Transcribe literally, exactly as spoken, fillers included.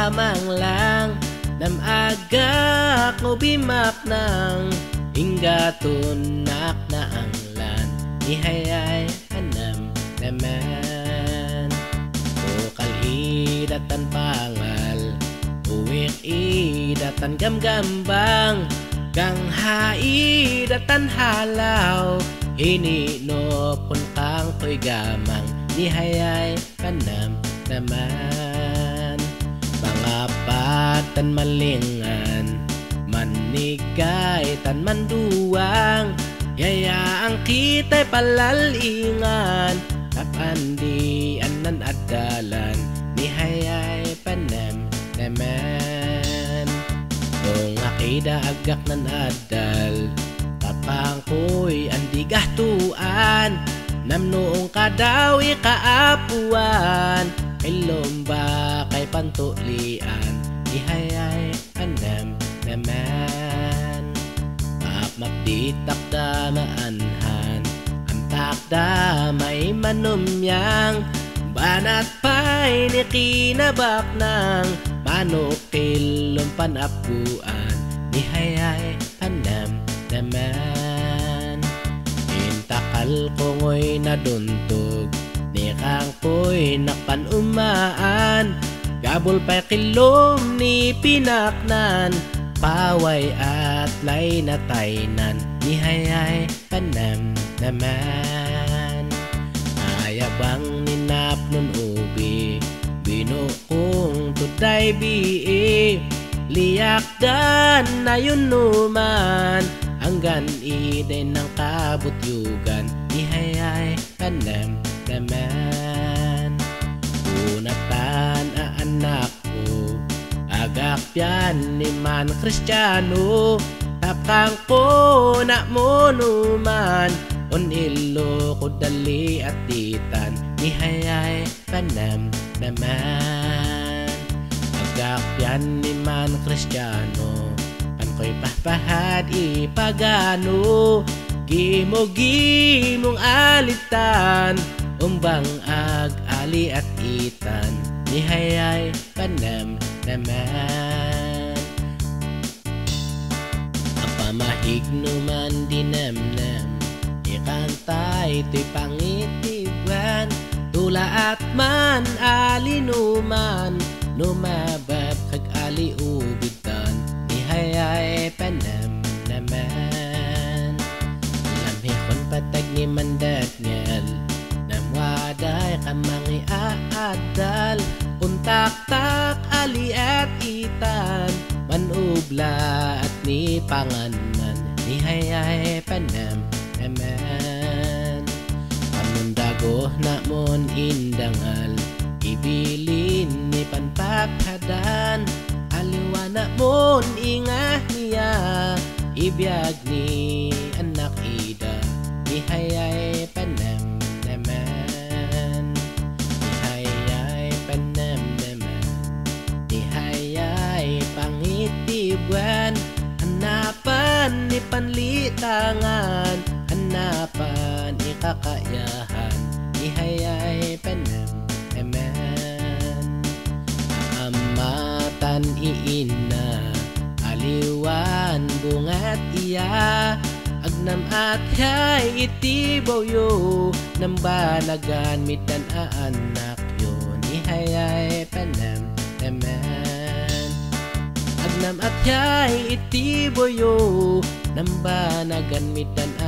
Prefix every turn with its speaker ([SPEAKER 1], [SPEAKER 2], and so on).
[SPEAKER 1] gamang lang nam agak mo bimak ng ingatunak na ang lan ihayay anam naman o kalidatan pangal uwik idatan gamgambang kang haidatan halaw ininopon kang to'y gamang ihayay kanam naman mga patan malingan manigay tan manduwang yayaang kita'y palalingan kapandian nan adalan nihayay panam naman kung akida agak nan adal kapang ko'y andigah tuan nam noong kadawi kaapuan kay lomba kay pantulian ihayay anam naman mapmapditak damaanhan ang takda may manumyang banat pa'y nikinabak ng manukil panapuan ihayay anam naman intakal kongoy naduntog ni kang ko'y napanumaan gabol pa'y kilom ni pinaknan paway at lay nataynan ihayay panam naman ayabang ninap nun ubi binukong tuday bii liyak dan na yun numan hanggan iday ng kabutyugan ihayay panam naman unatan a anak ko agak yan ni man Kristiyano tapkang ko na mo numan on ilo ko dali at titan ihayay panam naman agak yan ni man Kristiyano kan ko'y pahpahad ipagano gimo-gimong alitan umbang ag-ali at itan nihayay panam naman ang pamahig numan dinamnam ikantay to'y pangitiban tula at man alinuman numabab kag ali ubitan nihayay panam naman lamhikon patag ni mandat ngal namwaday kamangi aadal untak-tak ali at itan manubla at ni panganan nihayay panam naman pamundago na mon indangal ibilin ni panpaphadan aliwana mon ingah niya ibiyag ni anak ida nihayay panam naman nihayay panam naman nihayay pangitibuan hanapan ni panlitangan hanapan ni kakayahan nihayay panam naman amatan iina aliwan bungat iya agnam at hay itiboyo nang banagan mitan aanak yun ihayay panam naman agnam at hay itiboyo nang banagan mitan